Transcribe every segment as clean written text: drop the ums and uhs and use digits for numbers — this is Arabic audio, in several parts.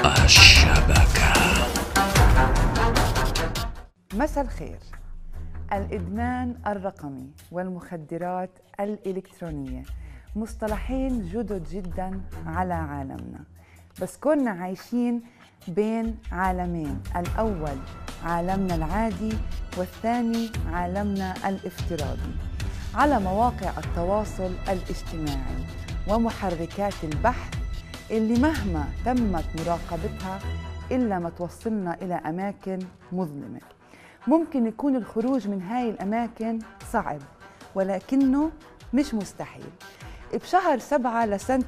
الشبكة. مساء الخير. الإدمان الرقمي والمخدرات الإلكترونية مصطلحين جدد جدا على عالمنا، بس كنا عايشين بين عالمين، الأول عالمنا العادي والثاني عالمنا الافتراضي، على مواقع التواصل الاجتماعي ومحركات البحث اللي مهما تمت مراقبتها إلا ما توصلنا إلى أماكن مظلمة. ممكن يكون الخروج من هاي الأماكن صعب، ولكنه مش مستحيل. بشهر 7 لسنة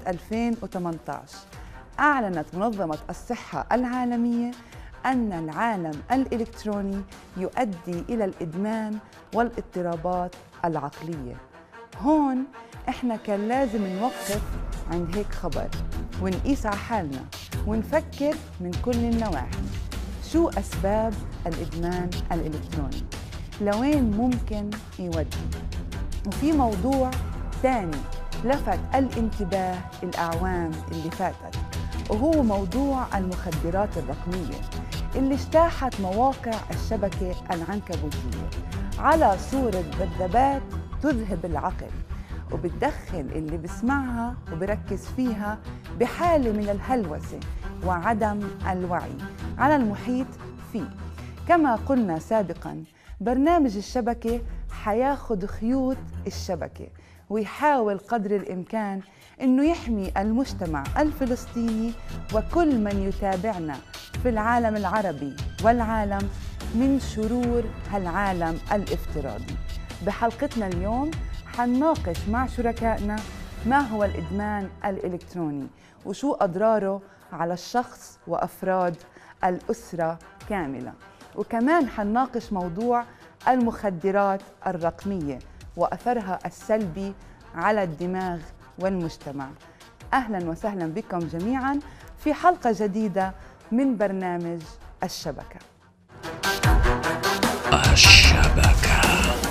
2018 أعلنت منظمة الصحة العالمية أن العالم الإلكتروني يؤدي إلى الإدمان والاضطرابات العقلية. هون إحنا كان لازم نوقف عند هيك خبر ونقيس على حالنا ونفكر من كل النواحي. شو أسباب الإدمان الإلكتروني؟ لوين ممكن يودي؟ وفي موضوع تاني لفت الانتباه الأعوام اللي فاتت، وهو موضوع المخدرات الرقمية اللي اجتاحت مواقع الشبكة العنكبوتية على صورة ذبذبات تذهب العقل، وبتدخل اللي بسمعها وبركز فيها بحالة من الهلوسة وعدم الوعي على المحيط فيه. كما قلنا سابقاً، برنامج الشبكة حياخد خيوط الشبكة ويحاول قدر الإمكان إنه يحمي المجتمع الفلسطيني وكل من يتابعنا في العالم العربي والعالم من شرور هالعالم الافتراضي. بحلقتنا اليوم حنناقش مع شركائنا ما هو الإدمان الإلكتروني وشو أضراره على الشخص وأفراد الأسرة كاملة، وكمان حنناقش موضوع المخدرات الرقمية وأثرها السلبي على الدماغ والمجتمع. أهلاً وسهلاً بكم جميعاً في حلقة جديدة من برنامج الشبكة. الشبكة.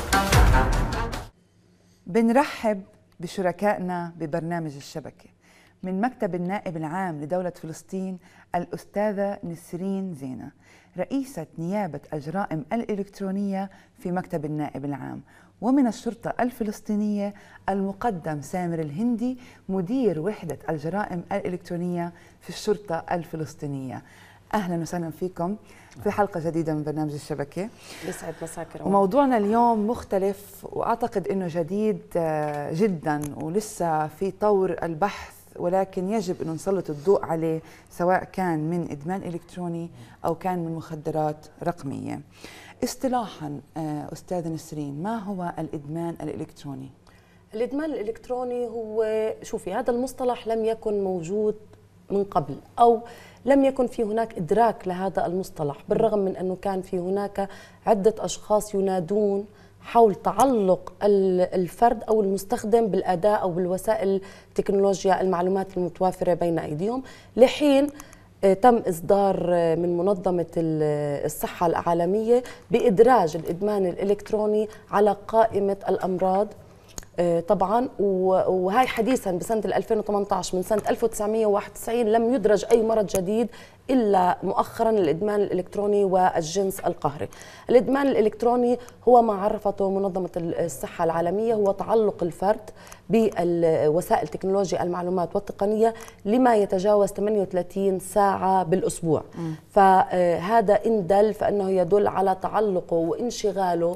بنرحب بشركائنا ببرنامج الشبكة. من مكتب النائب العام لدولة فلسطين الأستاذة نسرين زينة، رئيسة نيابة الجرائم الإلكترونية في مكتب النائب العام، ومن الشرطة الفلسطينية المقدم سامر الهندي، مدير وحدة الجرائم الإلكترونية في الشرطة الفلسطينية. أهلا وسهلا فيكم في حلقة جديدة من برنامج الشبكة. يسعد مساكم. وموضوعنا اليوم مختلف وأعتقد أنه جديد جدا ولسه في طور البحث، ولكن يجب أن نسلط الضوء عليه، سواء كان من إدمان إلكتروني أو كان من مخدرات رقمية. اصطلاحا أستاذة نسرين، ما هو الإدمان الإلكتروني؟ الإدمان الإلكتروني هو، شوفي، هذا المصطلح لم يكن موجود من قبل، أو لم يكن في هناك إدراك لهذا المصطلح، بالرغم من أنه كان في هناك عدة أشخاص ينادون حول تعلق الفرد أو المستخدم بالأداة أو بالوسائل تكنولوجيا المعلومات المتوافرة بين أيديهم، لحين تم إصدار من منظمة الصحة العالمية بإدراج الإدمان الإلكتروني على قائمة الأمراض طبعا. وهي حديثا بسنة 2018، من سنة 1991 لم يدرج أي مرض جديد إلا مؤخرا الإدمان الإلكتروني والجنس القهري. الإدمان الإلكتروني هو ما عرفته منظمة الصحة العالمية هو تعلق الفرد بوسائل تكنولوجيا المعلومات والتقنية لما يتجاوز 38 ساعة بالأسبوع. فهذا إن دل فإنه يدل على تعلقه وانشغاله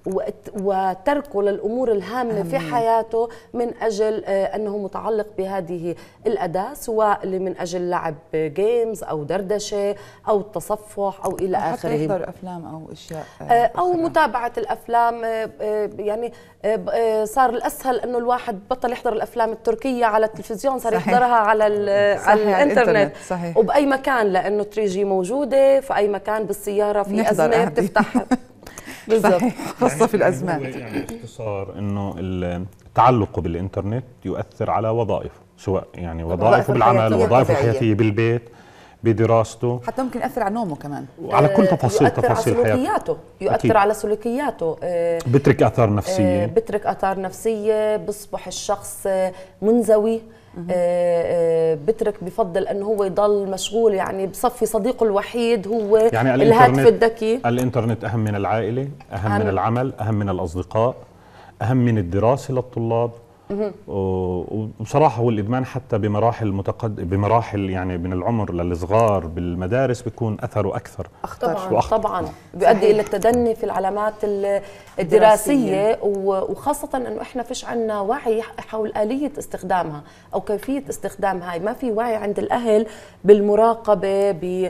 وتركه للأمور الهامة في حياته من أجل أنه متعلق بهذه الأداة، سواء من أجل لعب جيمز أو دردشة أو التصفح أو إلى آخره، حتى يحضر أفلام أو أشياء أو متابعة الأفلام. يعني صار الأسهل أنه الواحد بطل يحضر الأفلام التركية على التلفزيون، صار يحضرها على الإنترنت. صحيح. وبأي مكان، لأنه 3G موجودة في أي مكان، بالسيارة في أزمة بتفتح بالضبط، خاصة في الأزمات. يعني باختصار انه التعلق بالإنترنت يؤثر على وظائفه، سواء يعني وظائفه بالعمل، وظائفه الحياتية بالبيت، بدراسته، حتى ممكن يأثر على نومه كمان، وعلى كل تفاصيل يؤثر على سلوكياته، يؤثر على سلوكياته، بترك آثار نفسية، بترك آثار نفسية، بصبح الشخص منزوي، بترك بفضل انه هو يضل مشغول، يعني بصفي صديقه الوحيد هو يعني الهاتف الذكي. الانترنت اهم من العائله، اهم من العمل، اهم من الاصدقاء، اهم من الدراسه للطلاب. وبصراحه هو الادمان حتى بمراحل يعني من العمر للصغار بالمدارس بيكون اثره اكثر، اخطر طبعا بيؤدي الى التدني في العلامات الدراسيه، وخاصه انه احنا فيش عندنا وعي حول اليه استخدامها او كيفيه استخدامها. هاي ما في وعي عند الاهل بالمراقبه،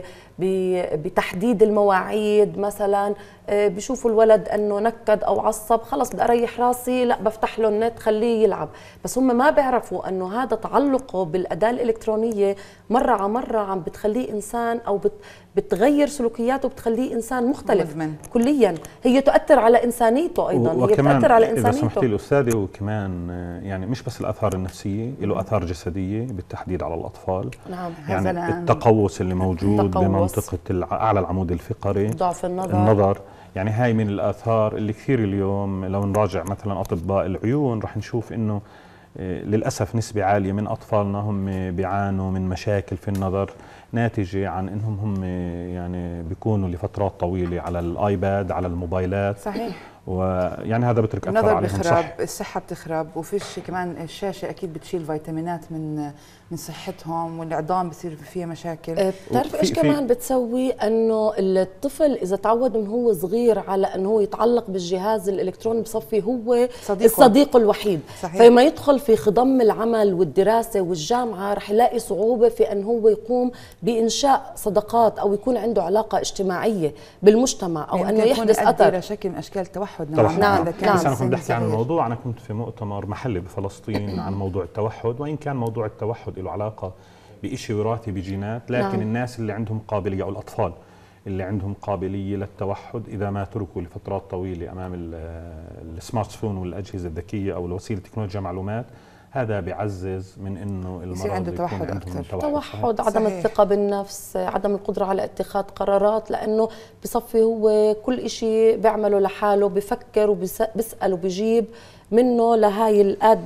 بتحديد المواعيد. مثلا بيشوفوا الولد انه نكد او عصب، خلص بدي اريح راسي، لا بفتح له النت خليه يلعب. بس هم ما بيعرفوا انه هذا تعلقه بالاداه الالكترونيه مره على مره عم بتخليه انسان، او بتغير سلوكياته، بتخليه انسان مختلف مدمن. كليا. هي تؤثر على انسانيته ايضا، هي بتاثر على انسانيته. اذا سمحتي لي استاذي، وكمان يعني مش بس الاثار النفسيه، له اثار جسديه بالتحديد على الاطفال. نعم. يعني التقوس اللي موجود بمنطقه اعلى العمود الفقري، ضعف النظر. يعني هاي من الآثار اللي كثير اليوم لو نراجع مثلا أطباء العيون رح نشوف إنه للأسف نسبة عالية من أطفالنا هم بيعانوا من مشاكل في النظر ناتجة عن إنهم هم يعني بيكونوا لفترات طويلة على الآيباد، على الموبايلات. صحيح. ويعني هذا بترك أثر عليهم. النظر بخرب، الصحة بتخرب، وفيش كمان الشاشة أكيد بتشيل فيتامينات من صحتهم، والعظام بصير فيها مشاكل. بتعرف ايش كمان بتسوي؟ انه الطفل اذا تعود من هو صغير على انه هو يتعلق بالجهاز الالكتروني بصفي هو الصديق الوحيد. صحيح. فلما يدخل في خضم العمل والدراسة والجامعة رح يلاقي صعوبة في انه هو يقوم بإنشاء صداقات او يكون عنده علاقة اجتماعية بالمجتمع، او انه يحدث اثر شكل من اشكال التوحد. نعم. بس انا كنت بحكي عن الموضوع، انا كنت في مؤتمر محلي بفلسطين عن موضوع التوحد، وان كان موضوع التوحد له علاقه بشيء وراثي بجينات، لكن نعم. الناس اللي عندهم قابليه، او الاطفال اللي عندهم قابليه للتوحد، اذا ما تركوا لفترات طويله امام السمارت فون والاجهزه الذكيه او وسيله تكنولوجيا معلومات، هذا بيعزز من انه المرض عنده توحد اكثر. توحد، عدم الثقه بالنفس، عدم القدره على اتخاذ قرارات، لانه بصفي هو كل شيء بيعمله لحاله، بفكر وبيسال وبيجيب منه لهاي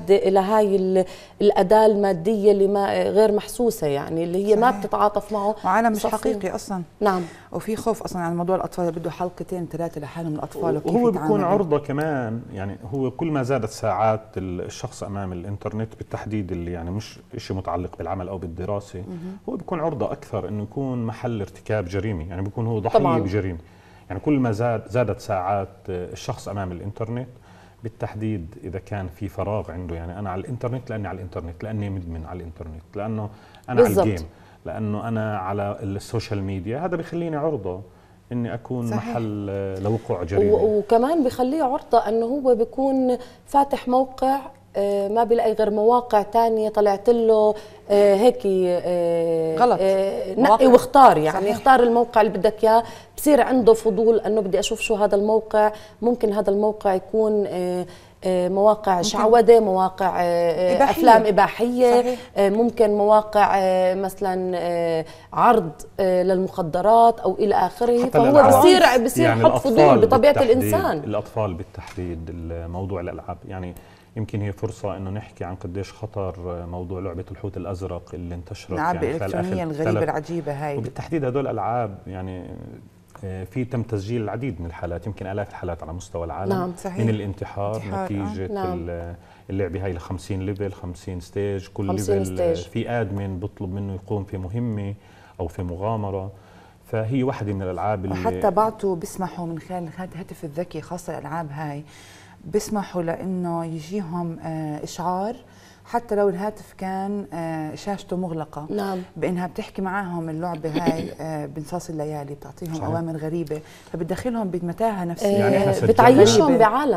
الاداه الماديه اللي ما غير محسوسه، يعني اللي هي صحيح. ما بتتعاطف معه، وعالم مش حقيقي اصلا. نعم. وفي خوف اصلا عن موضوع الاطفال، بده حلقتين 3 لحالهم الاطفال، وهو بيكون عرضه كمان. يعني هو كل ما زادت ساعات الشخص امام الانترنت بالتحديد، اللي يعني مش شيء متعلق بالعمل او بالدراسه، هو بيكون عرضه اكثر انه يكون محل ارتكاب جريمه، يعني بيكون هو ضحيه بجريمه. يعني كل ما زادت ساعات الشخص امام الانترنت بالتحديد، اذا كان في فراغ عنده، يعني انا على الانترنت لاني على الانترنت، لاني مدمن على الانترنت، لانه انا بالزبط. على الجيم، لانه انا على السوشيال ميديا، هذا بيخليني عرضه اني اكون صحيح. محل لوقوع جريمه. وكمان بيخليه عرضه انه هو بيكون فاتح موقع ما بيلاقي غير مواقع تانية طلعت له هيك غلط، نقي واختار، يعني صحيح. اختار الموقع اللي بدك اياه، بصير عنده فضول انه بدي اشوف شو هذا الموقع. ممكن هذا الموقع يكون مواقع شعوذة، مواقع أفلام إباحية، صحيح. ممكن مواقع مثلا عرض للمخدرات أو إلى آخره. فهو بصير يعني حب فضول بطبيعة الإنسان. الأطفال بالتحديد الموضوع الألعاب، يعني يمكن هي فرصة إنه نحكي عن قديش خطر موضوع لعبة الحوت الأزرق اللي انتشرت، الألعاب الإلكترونية الغريبة العجيبة هاي، وبالتحديد هدول الألعاب يعني في تم تسجيل العديد من الحالات، يمكن آلاف الحالات على مستوى العالم. نعم. من الانتحار نتيجة نعم. اللعبة هاي 50 ليفل، 50 ستيج، كل ليفل في آدمن بطلب منه يقوم في مهمة أو في مغامرة. فهي واحدة من الألعاب اللي وحتى بعضوا بيسمحوا من خلال الهاتف الذكي، خاصة الألعاب هاي بيسمحوا لأنه يجيهم إشعار حتى لو الهاتف كان شاشته مغلقة. نعم. بأنها بتحكي معاهم اللعبة هاي بنصاص الليالي، بتعطيهم صحيح. أوامر غريبة، فبتدخلهم بمتاهة نفسية، يعني بتعيشهم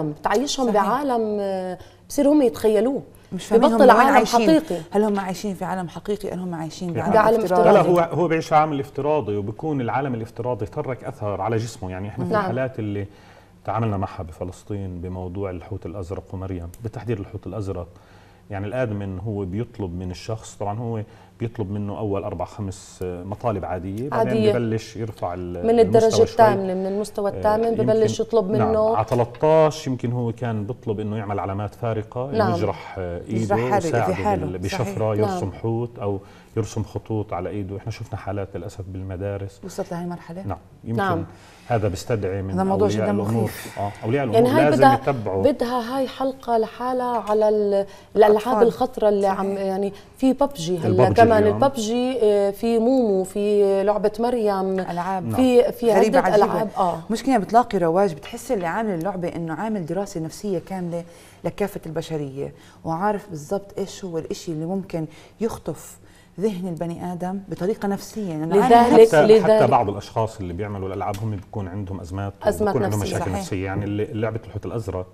بعالم بصير هم يتخيلوه، مش ببطل عالم حقيقي. هل هم عايشين في عالم حقيقي أم هم عايشين بعالم افتراضي؟ لا، هو بيعيش عالم الافتراضي، وبيكون العالم الافتراضي ترك أثر على جسمه. يعني احنا في الحالات اللي تعاملنا معها بفلسطين بموضوع الحوت الأزرق ومريم، بالتحديد الحوت الأزرق، يعني الآدمن هو بيطلب من الشخص، طبعا هو بيطلب منه اول 4-5 مطالب عاديه، بعدين ببلش يرفع من الدرجه الثامنه، من المستوى الثامن ببلش يطلب منه. نعم. على 13 يمكن هو كان بيطلب انه يعمل علامات فارقه، نعم. يجرح ايده ويساعده بشفره، يرسم حوت او يرسم خطوط على ايده. احنا شفنا حالات للاسف بالمدارس وصلت لهي المرحله. نعم يمكن هذا بيستدعي من هذا موضوع جدا مخيف. اولياء الامور يعني لازم يتبعوا. بدها هاي حلقه لحالها على الالعاب الخطره اللي عم يعني في ببجي هلا كمان الببجي، في مومو، في لعبه مريم، العاب في عده العاب. مشكله بتلاقي رواج، بتحس اللي عامل اللعبه انه عامل دراسه نفسيه كامله لكافه البشريه، وعارف بالضبط ايش هو الشيء اللي ممكن يخطف ذهن البني ادم بطريقه نفسيه. يعني لذلك حتى بعض الاشخاص اللي بيعملوا الالعاب هم بيكون عندهم ازمات بيكون عندهم مشاكل نفسيه. يعني لعبه الحوت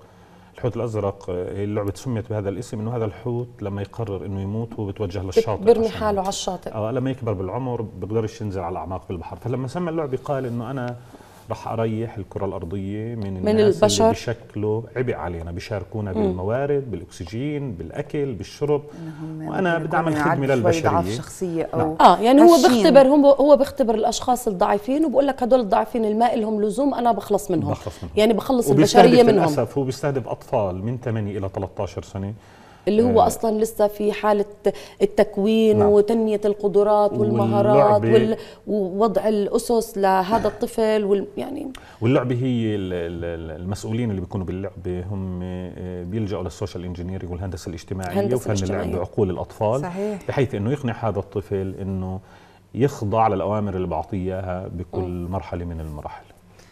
الازرق هي اللعبه سميت بهذا الاسم انه هذا الحوت لما يقرر انه يموت هو بتوجه للشاطئ، بيرمي حاله على الشاطئ. لما يكبر بالعمر بيقدرش ينزل على اعماق بالبحر. فلما سمى اللعبه قال انه انا رح اريح الكره الارضيه من البشر اللي بشكله عبء علينا، بيشاركونا بالموارد، بالاكسجين، بالاكل، بالشرب، وانا بدي اعمل خدمه للبشريه. شخصيه او يعني هو بيختبر الاشخاص الضعيفين وبقول لك هدول الضعيفين اللي ما لهم لزوم انا بخلص منهم. يعني بخلص البشريه منهم. للاسف هو بيستهدف اطفال من 8 الى 13 سنه اللي هو اصلا لسه في حاله التكوين. نعم. وتنميه القدرات والمهارات ووضع الاسس لهذا الطفل يعني واللعبه هي المسؤولين اللي بيكونوا باللعبه هم بيلجأوا للسوشيال انجينيرنج والهندسه الاجتماعيه وفن اللعب بعقول الاطفال. صحيح. بحيث انه يقنع هذا الطفل انه يخضع للاوامر اللي بعطيه اياها بكل مرحله من المراحل.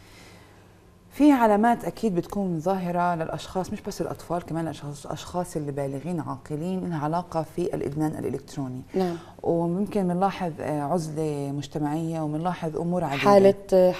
في علامات اكيد بتكون ظاهره للاشخاص، مش بس الاطفال، كمان الاشخاص اللي بالغين عاقلين، لها علاقه في الادمان الالكتروني. نعم. وممكن بنلاحظ عزله مجتمعيه، وبنلاحظ امور عديده.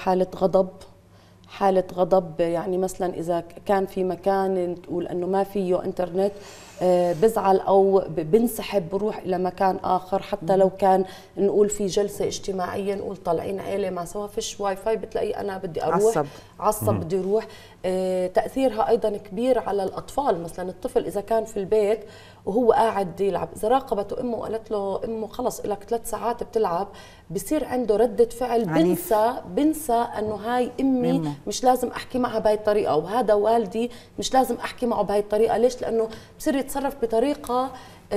حاله غضب. يعني مثلا اذا كان في مكان تقول انه ما فيه انترنت بزعل او بنسحب بروح الى مكان اخر. حتى لو كان نقول في جلسه اجتماعيه، نقول طالعين عيله مع سوا فيش واي فاي، بتلاقي انا بدي اروح عصب بدي اروح. تاثيرها ايضا كبير على الاطفال. مثلا الطفل اذا كان في البيت وهو قاعد يلعب، اذا راقبته امه وقالت له امه خلص لك 3 ساعات بتلعب، بصير عنده ردة فعل بنسى انه هاي امي مش لازم احكي معها بهي الطريقه، وهذا والدي مش لازم احكي معه بهي الطريقه. ليش؟ لانه بصير يتصرف بطريقه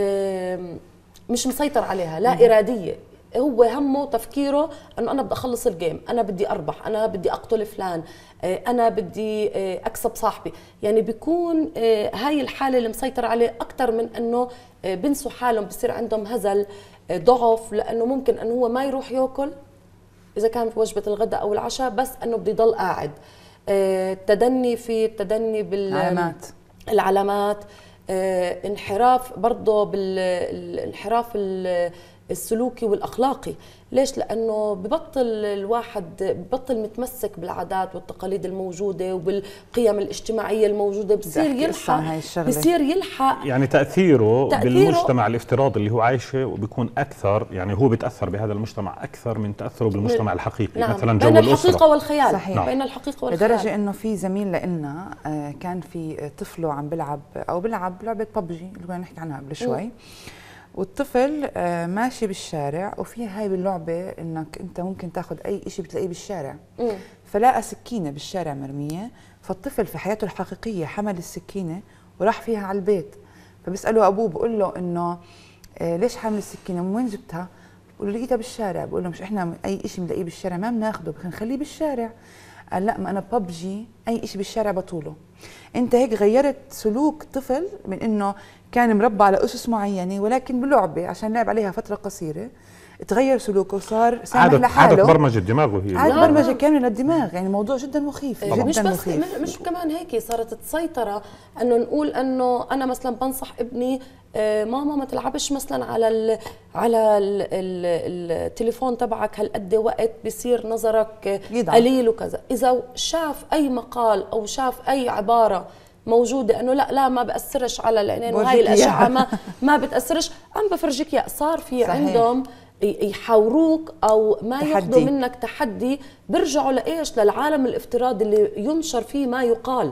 مش مسيطر عليها، لا اراديه. هو همه تفكيره انه انا بدي اخلص الجيم، انا بدي اربح، انا بدي اقتل فلان، انا بدي اكسب صاحبي. يعني بيكون هاي الحاله اللي مسيطر عليه اكثر من انه بنسوا حالهم، بصير عندهم هزل، ضعف، لانه ممكن انه هو ما يروح ياكل اذا كان في وجبه الغداء او العشاء، بس انه بده يضل قاعد. التدني بالعلامات، انحراف برضه بالانحراف السلوكي والاخلاقي. ليش؟ لانه ببطل الواحد متمسك بالعادات والتقاليد الموجوده وبالقيم الاجتماعيه الموجوده، بصير يلحق يعني تاثيره بالمجتمع الافتراضي اللي هو عايشه، وبيكون اكثر، يعني هو بيتاثر بهذا المجتمع اكثر من تاثره بالمجتمع الحقيقي. نعم. مثلا جو بين الاسره الحقيقه والخيال. صحيح. نعم. بين الحقيقه والخيال، لدرجه انه في زميل لنا كان في طفله عم بيلعب لعبه ببجي اللي كنا نحكي عنها قبل شوي. والطفل ماشي بالشارع، وفي هاي باللعبة انك انت ممكن تاخذ اي شيء بتلاقيه بالشارع. فلقى سكينة بالشارع مرمية، فالطفل في حياته الحقيقية حمل السكينة وراح فيها على البيت. فبيسأله ابوه، بقول له انه ليش حامل السكينة، من وين جبتها؟ بقول له لقيتها بالشارع. بقول له مش احنا اي شيء بنلاقيه بالشارع ما بناخذه، بنخليه بالشارع. قال لا، ما انا ببجي اي شيء بالشارع بطوله. انت هيك غيرت سلوك طفل من انه كان مربى على اسس معينه، ولكن بلعبه عشان لعب عليها فتره قصيره تغير سلوكه وصار سامح لحاله. عادة برمجه دماغه هي، عادة برمجه كامله للدماغ. يعني موضوع جدا مخيف جدا مش بس مخيف. مش كمان هيك صارت تسيطره، انه نقول انه انا مثلا بنصح ابني ماما ما تلعبش مثلا على التليفون تبعك هالقد وقت، بصير نظرك قليل وكذا. اذا شاف اي مقال او شاف اي عباره موجوده انه لا ما بأثرش على العينين وهي الاشعه ما بتأثرش، عم بفرجيك يا صار في عندهم يحاوروك او ما ياخذوا منك تحدي، بيرجعوا لايش؟ للعالم الافتراضي اللي ينشر فيه ما يقال.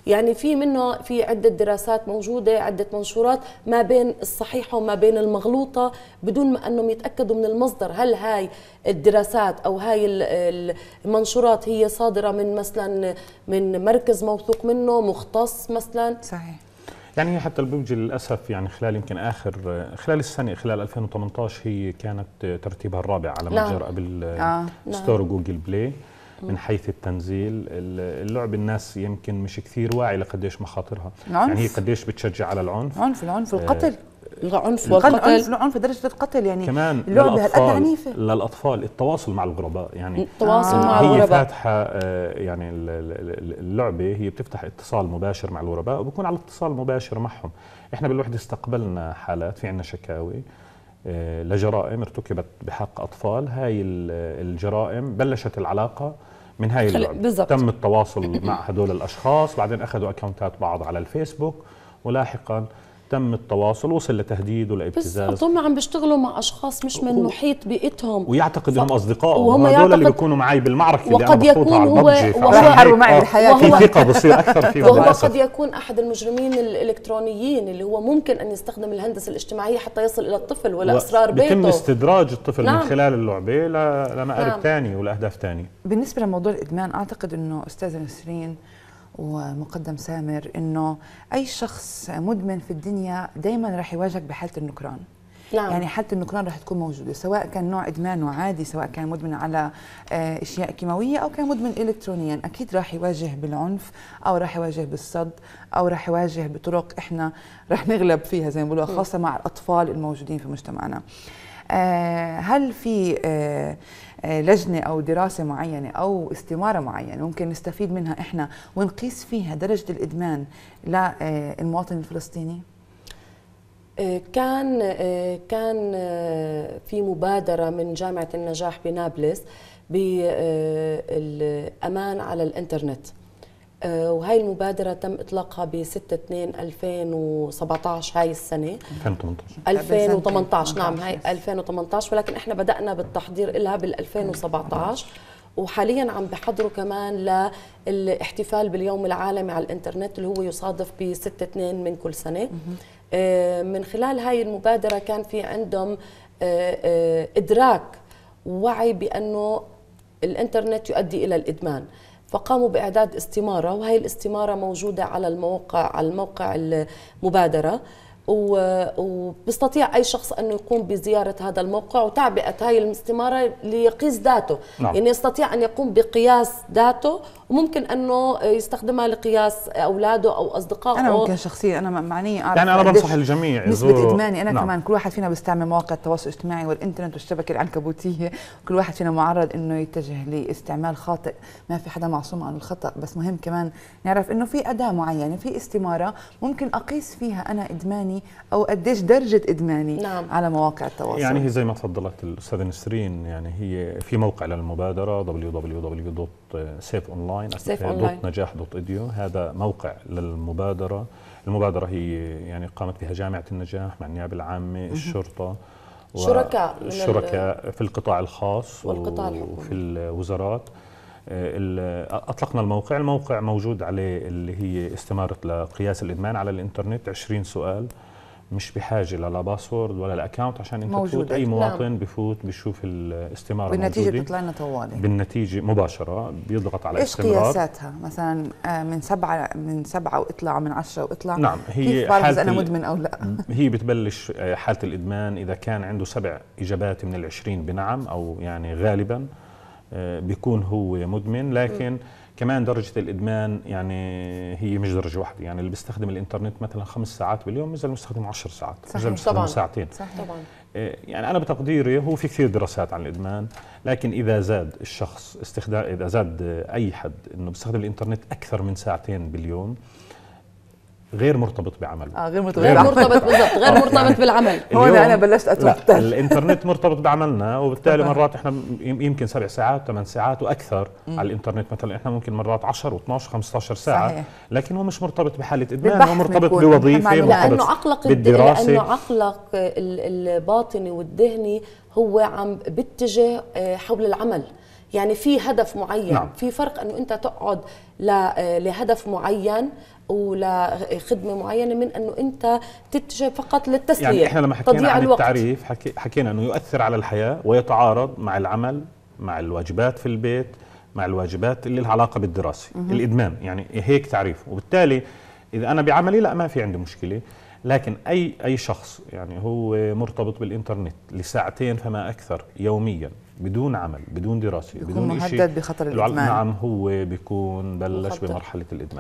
يعني في عدة دراسات موجودة، عدة منشورات ما بين الصحيحة وما بين المغلوطة بدون ما أنهم يتأكدوا من المصدر. هل هاي الدراسات أو هاي المنشورات هي صادرة من مثلا من مركز موثوق منه مختص مثلا؟ صحيح. يعني هي حتى الببجي للأسف يعني خلال يمكن خلال السنة، خلال 2018 هي كانت ترتيبها الرابع على متجر أبل ستور وجوجل بلاي من حيث التنزيل. اللعبة الناس يمكن مش كثير واعي لقديش مخاطرها، يعني هي قديش بتشجع على العنف، العنف القتل، العنف والقتل، العنف لدرجة القتل. يعني كمان اللعبة هالقد عنيفة للأطفال. التواصل مع الغرباء، يعني التواصل مع هي الغرباء فاتحة يعني اللعبة هي بتفتح اتصال مباشر مع الغرباء وبكون على اتصال مباشر معهم. احنا بالوحدة استقبلنا حالات، في عنا شكاوي لجرائم ارتكبت بحق أطفال. هاي الجرائم بلشت العلاقة من هاي اللعبة، تم التواصل مع هدول الأشخاص، بعدين أخذوا أكاونتات بعض على الفيسبوك، ولاحقا تم التواصل، وصل لتهديد ولابتزاز. بس هم عم بيشتغلوا مع اشخاص مش من محيط بيئتهم، ويعتقد انهم اصدقاء، وهم هذول اللي بيكونوا معي بالمعركه اللي انا بخوضها على الببجي، يحاربوا معي بالحياه، في ثقه بصير اكثر فيهم. وهو قد يكون احد المجرمين الالكترونيين اللي هو ممكن ان يستخدم الهندسه الاجتماعيه حتى يصل الى الطفل ولا اسرار بيته. بيتم استدراج الطفل من خلال اللعبه لمآرب ثانيه ولاهداف ثانيه. بالنسبه لموضوع الادمان، اعتقد انه استاذه نسرين ومقدم سامر انه اي شخص مدمن في الدنيا دائما راح يواجهك بحاله النكران. نعم. يعني حاله النكران راح تكون موجوده، سواء كان نوع ادمانه عادي، سواء كان مدمن على اشياء كيماويه او كان مدمن الكترونيا، اكيد راح يواجه بالعنف او راح يواجه بالصد او راح يواجه بطرق احنا راح نغلب فيها زي ما بيقولوا، خاصه مع الاطفال الموجودين في مجتمعنا. هل في لجنة أو دراسة معينة أو استمارة معينة ممكن نستفيد منها إحنا ونقيس فيها درجة الإدمان للمواطن الفلسطيني؟ كان في مبادرة من جامعة النجاح بنابلس بالأمان على الإنترنت، وهي المبادرة تم إطلاقها ب 6/2/2017 هاي السنة 2018 نعم هاي 2018، ولكن احنا بدأنا بالتحضير لها بال 2017 وحاليا عم بحضروا كمان للاحتفال باليوم العالمي على الإنترنت اللي هو يصادف ب 6/2 من كل سنة. من خلال هاي المبادرة كان في عندهم إدراك ووعي بأنه الإنترنت يؤدي إلى الإدمان، فقاموا بإعداد استمارة، وهي الاستمارة موجودة على الموقع المبادرة، وبيستطيع أي شخص أنه يقوم بزيارة هذا الموقع وتعبئة هاي الاستمارة ليقيس ذاته. نعم. يعني يستطيع أن يقوم بقياس ذاته، وممكن أنه يستخدمها لقياس أولاده أو أصدقائه. أنا ممكن شخصيا أنا معنية أعرف يعني أنا بنصح الجميع نسبة إدماني أنا. نعم. كمان كل واحد فينا بيستعمل مواقع التواصل الاجتماعي والإنترنت والشبكة العنكبوتية، كل واحد فينا معرض إنه يتجه لاستعمال خاطئ، ما في حدا معصوم عن الخطأ، بس مهم كمان نعرف إنه في أداة معينة، في استمارة ممكن أقيس فيها أنا إدماني أو قديش درجة إدماني. نعم. على مواقع التواصل. يعني هي زي ما تفضلت الأستاذة نسرين، يعني هي في موقع للمبادرة www.safeonline.najah.edu، هذا موقع للمبادرة. المبادرة هي يعني قامت بها جامعة النجاح مع النيابة العامة، الشرطة، الشركاء في القطاع الخاص والقطاع الحكومي وفي الوزارات. أطلقنا الموقع موجود عليه اللي هي استمارة لقياس الإدمان على الإنترنت، 20 سؤال، مش بحاجة لا باسورد ولا الأكاونت عشان انت تفوت أي مواطن. نعم. بفوت بيشوف الاستمارة بالنتيجة بتطلع لنا طوالي، بالنتيجة مباشرة بيضغط على استمرار. إيش قياساتها مثلا؟ من 7 واطلع، من 10 واطلع. نعم. هي حالة أنا مدمن أو لا؟ هي بتبلش حالة الإدمان إذا كان عنده 7 إجابات من 20 بنعم، أو يعني غالبا بيكون هو مدمن. لكن كمان درجة الإدمان يعني هي مش درجة واحدة، يعني اللي بيستخدم الإنترنت مثلا 5 ساعات باليوم مثل المستخدم 10 ساعات، مثل المستخدم ساعتين. صحيح. طبعا. يعني أنا بتقديري هو في كثير دراسات عن الإدمان، لكن إذا زاد الشخص إذا زاد أي حد إنه بيستخدم الإنترنت أكثر من 2 ساعات باليوم، غير مرتبط بعمله. غير مرتبط بالضبط، غير مرتبط بالعمل. هون انا بلشت اتوتر. الانترنت مرتبط بعملنا، وبالتالي مرات احنا يمكن 7 ساعات 8 ساعات واكثر على الانترنت، مثلا احنا ممكن مرات 10 و12 15 ساعه. صحيح. لكن هو مش مرتبط بحاله ادمان، هو مرتبط بوظيفه، لانه عقلك بالدراسه، لانه عقلك الباطني والذهني هو عم بيتجه حول العمل. يعني في هدف معين. نعم. في فرق انه انت تقعد لهدف معين ولخدمه معينه من انه انت تتجه فقط للتسليه. يعني احنا لما حكينا تضييع عن الوقت. التعريف حكينا انه يؤثر على الحياه ويتعارض مع العمل، مع الواجبات في البيت، مع الواجبات اللي لها علاقه بالدراسه. الادمان يعني هيك تعريف. وبالتالي اذا انا بعملي لا ما في عندي مشكله، لكن اي شخص يعني هو مرتبط بالانترنت لساعتين فما اكثر يوميا بدون عمل بدون دراسه بدون شيء مهدد بخطر الادمان. نعم هو بيكون بلش بمرحله الادمان.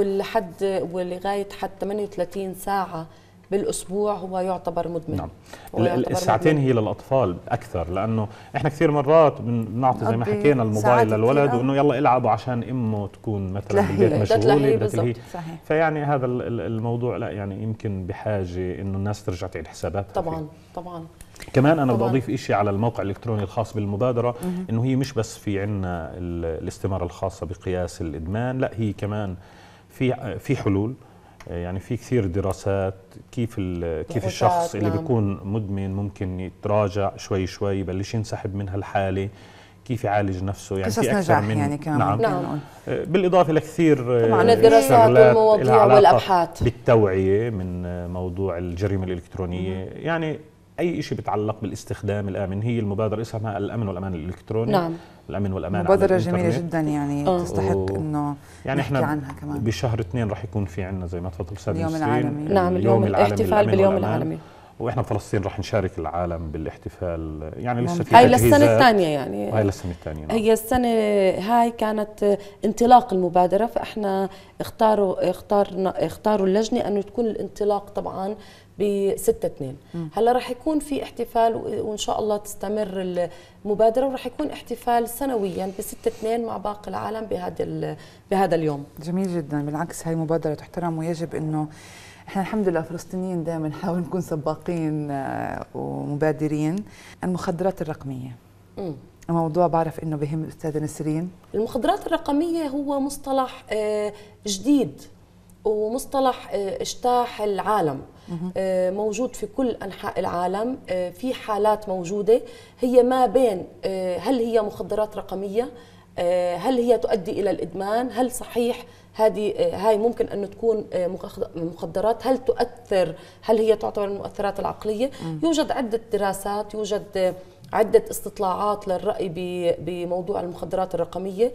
ولغايه حد 38 ساعه بالاسبوع هو يعتبر مدمن. نعم. الساعتين هي للاطفال اكثر، لانه احنا كثير مرات بنعطي زي ما حكينا الموبايل للولد وانه يلا العبوا عشان امه تكون مثلا بالبيت مشغوله بدها تلهي. فيعني هذا الموضوع لا يعني يمكن بحاجه انه الناس ترجع تعيد حساباتها. طبعا كمان انا بدي اضيف شيء على الموقع الالكتروني الخاص بالمبادره، انه هي مش بس في عندنا الاستماره الخاصه بقياس الادمان، لا هي كمان في حلول. يعني في كثير دراسات كيف الشخص اللي بيكون مدمن ممكن يتراجع شوي شوي، بلش ينسحب من هالحالة، كيف يعالج نفسه. يعني قصص في أكثر نجاح من يعني كمان. نعم. بالإضافة لكثير طبعا الدراسات والمواضيع والأبحاث بالتوعية من موضوع الجريمة الإلكترونية. يعني أي شيء بيتعلق بالاستخدام الآمن. هي المبادرة اسمها الأمن والأمان الإلكتروني. نعم. الأمن والأمان مبادرة جميلة جدا يعني تستحق إنه يعني نحكي عنها كمان. بشهر 2 رح يكون في عندنا زي ما تفضل أستاذ اليوم العالمي. نعم اليوم الاحتفال باليوم العالمي. واحنا بفلسطين رح نشارك العالم بالاحتفال. يعني لسه في هاي للسنة الثانية يعني. هاي للسنة الثانية. نعم. هي السنة هاي كانت انطلاق المبادرة، فاحنا اختاروا اللجنة انه تكون الانطلاق طبعا ب6/2. هلا رح يكون في احتفال وان شاء الله تستمر المبادرة، ورح يكون احتفال سنويا ب6/2 مع باقي العالم بهذا اليوم. جميل جدا. بالعكس هاي مبادرة تحترم، ويجب انه احنا الحمد لله فلسطينيين دائما نحاول نكون سباقين ومبادرين. المخدرات الرقمية موضوع بعرف انه بهم الاستاذة نسرين. المخدرات الرقمية هو مصطلح جديد ومصطلح اجتاح العالم. موجود في كل أنحاء العالم. في حالات موجودة هي ما بين هل هي مخدرات رقمية، هل هي تؤدي إلى الإدمان، هل صحيح هاي ممكن أن تكون مخدرات، هل تؤثر، هل هي تعتبر من المؤثرات العقلية. يوجد عدة دراسات، يوجد عدة استطلاعات للرأي بموضوع المخدرات الرقمية.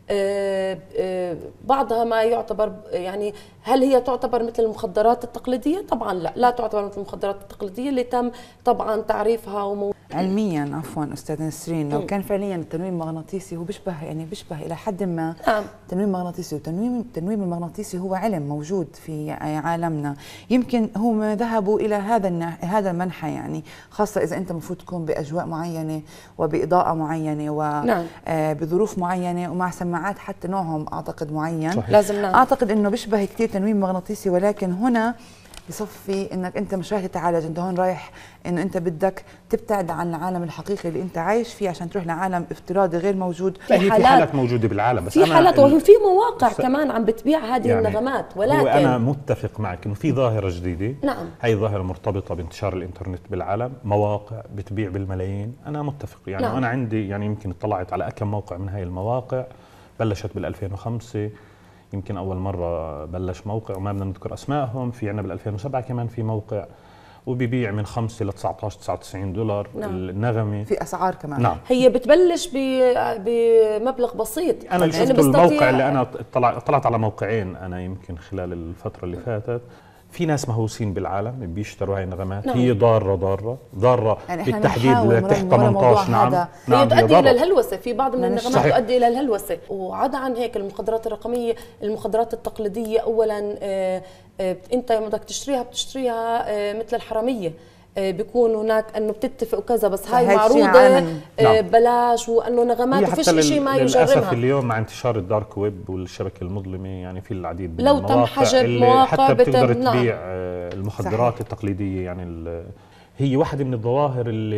بعضها ما يعتبر يعني هل هي تعتبر مثل المخدرات التقليدية؟ طبعا لا تعتبر مثل المخدرات التقليدية اللي تم طبعا تعريفها علميا. عفوا أستاذ نسرين، لو كان فعليا التنويم المغناطيسي هو بيشبه إلى حد ما التنويم المغناطيسي، والتنويم المغناطيسي هو علم موجود في عالمنا. يمكن هم ذهبوا إلى هذا المنحى، يعني خاصة إذا أنت المفروض تكون بأجواء معينة وبإضاءة معينة وبظروف معينة ومع سماعات حتى نوعهم أعتقد معين. لازم أعتقد إنه بيشبه كثير تنويم مغناطيسي، ولكن هنا بصفي انك انت مش رايح تتعالج، انت هون رايح انه انت بدك تبتعد عن العالم الحقيقي اللي انت عايش فيه عشان تروح لعالم افتراضي غير موجود. في حالات موجوده بالعالم، بس في حالات وفي مواقع كمان عم بتبيع هذه يعني النغمات. ولكن انا متفق معك انه في ظاهره جديده. نعم. هي ظاهره مرتبطه بانتشار الانترنت بالعالم، مواقع بتبيع بالملايين. انا متفق يعني. نعم. انا عندي يعني يمكن اطلعت على كم موقع من هاي المواقع. بلشت بال2005 يمكن أول مرة بلش موقع وما بدنا نذكر أسمائهم. في عنا بال2007 كمان في موقع وبيبيع من 5 ل 19-99 دولار. نعم. النغمة في أسعار كمان. نعم. هي بتبلش بمبلغ بسيط. أنا اللي شفت الموقع اللي أنا طلعت على موقعين أنا يمكن خلال الفترة اللي فاتت. في ناس مهووسين بالعالم بيشتروا هاي النغمات. نعم. هي ضارة يعني بالتحديد تحت 18. نعم. هي تؤدي إلى الهلوسة. في بعض من النغمات صحيح. تؤدي إلى الهلوسة. وعدا عن هيك المخدرات الرقمية، المخدرات التقليدية أولا أنت يوم بدك بتشتريها مثل الحرامية. بيكون هناك انه بتتفق وكذا، بس هاي معروضه بلاش، وانه نغمات وفيش شيء ما يجرمها. للاسف اليوم مع انتشار الدارك ويب والشبكه المظلمه يعني في العديد من لو تم حجب مواقع حتى بتقدر تبيع المخدرات صحيح. التقليديه. يعني هي واحدة من الظواهر اللي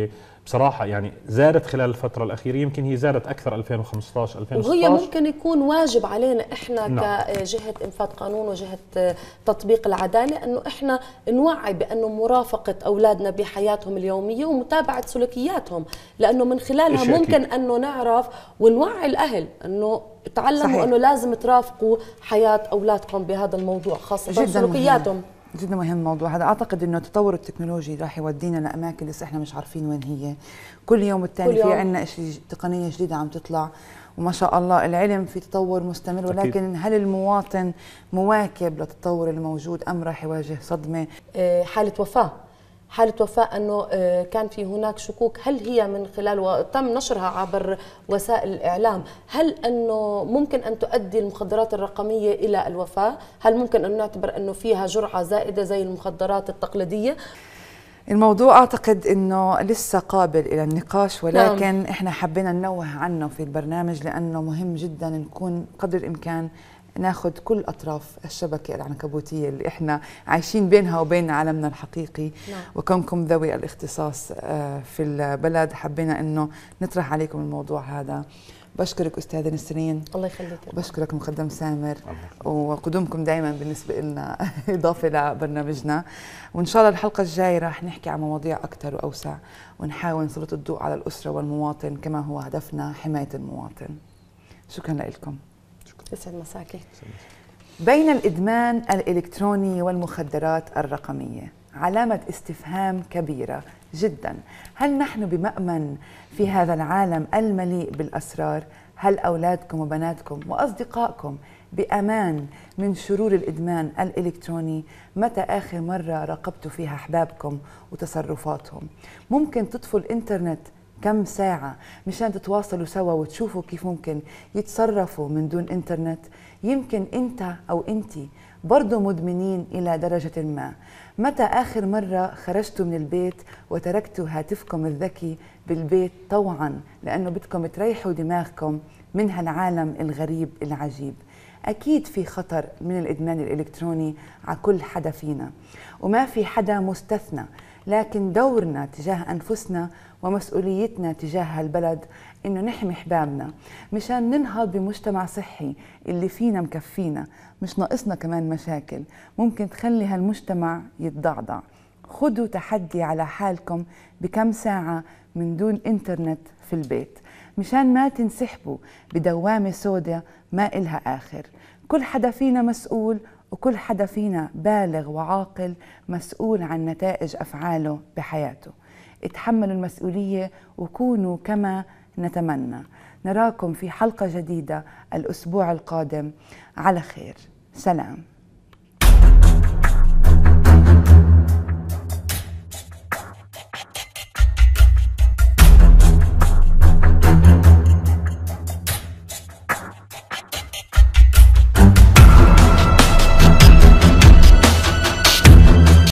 بصراحة يعني زادت خلال الفترة الأخيرة، يمكن هي زادت أكثر 2015 وهي ممكن يكون واجب علينا إحنا نعم. كجهة إنفاذ قانون وجهة تطبيق العدالة أنه إحنا نوعي بأنه مرافقة أولادنا بحياتهم اليومية ومتابعة سلوكياتهم، لأنه من خلالها ممكن أنه نعرف ونوعي الأهل أنه تعلموا أنه لازم ترافقوا حياة أولادكم بهذا الموضوع، خاصة سلوكياتهم. جدا مهم موضوع هذا. اعتقد انه التطور التكنولوجي راح يودينا لاماكن لسه احنا مش عارفين وين هي. كل يوم والتاني في عندنا شيء تقنيه جديده عم تطلع، وما شاء الله العلم في تطور مستمر، ولكن هل المواطن مواكب للتطور الموجود ام راح يواجه صدمه؟ حالة وفاة أنه كان في هناك شكوك، هل هي من خلال وتم نشرها عبر وسائل الإعلام، هل أنه ممكن أن تؤدي المخدرات الرقمية إلى الوفاة؟ هل ممكن أن نعتبر أنه فيها جرعة زائدة زي المخدرات التقليدية؟ الموضوع أعتقد أنه لسه قابل إلى النقاش، ولكن إحنا حبينا ننوه عنه في البرنامج لأنه مهم جدا نكون قدر الإمكان ناخذ كل أطراف الشبكة العنكبوتية اللي إحنا عايشين بينها وبين عالمنا الحقيقي. وكونكم ذوي الاختصاص في البلد حبينا أنه نطرح عليكم الموضوع هذا. بشكرك أستاذة نسرين. الله يخليك. بشكرك مقدم سامر، وقدومكم دائما بالنسبة لنا إضافة لبرنامجنا. وإن شاء الله الحلقة الجاية راح نحكي عن مواضيع أكثر وأوسع، ونحاول نسلط الضوء على الأسرة والمواطن كما هو هدفنا حماية المواطن. شكرا لكم. يسعد مساكي. بين الإدمان الإلكتروني والمخدرات الرقمية علامة استفهام كبيرة جدا. هل نحن بمأمن في هذا العالم المليء بالأسرار؟ هل أولادكم وبناتكم وأصدقائكم بأمان من شرور الإدمان الإلكتروني؟ متى آخر مرة راقبتوا فيها أحبابكم وتصرفاتهم؟ ممكن تطفوا الإنترنت كم ساعة مشان تتواصلوا سوا وتشوفوا كيف ممكن يتصرفوا من دون إنترنت؟ يمكن أنت أو أنتي برضو مدمنين إلى درجة ما. متى آخر مرة خرجتوا من البيت وتركتوا هاتفكم الذكي بالبيت طوعا لأنه بدكم تريحوا دماغكم من هالعالم الغريب العجيب؟ أكيد في خطر من الإدمان الإلكتروني على كل حدا فينا، وما في حدا مستثنى، لكن دورنا تجاه أنفسنا ومسؤوليتنا تجاه هالبلد إنه نحمي حبابنا مشان ننهض بمجتمع صحي اللي فينا مكفينا. مش ناقصنا كمان مشاكل ممكن تخلي هالمجتمع يتضعضع. خدوا تحدي على حالكم بكم ساعة من دون إنترنت في البيت مشان ما تنسحبوا بدوامة سوداء ما إلها آخر. كل حدا فينا مسؤول، وكل حدا فينا بالغ وعاقل مسؤول عن نتائج أفعاله بحياته. اتحملوا المسؤولية وكونوا كما نتمنى. نراكم في حلقة جديدة الأسبوع القادم على خير. سلام.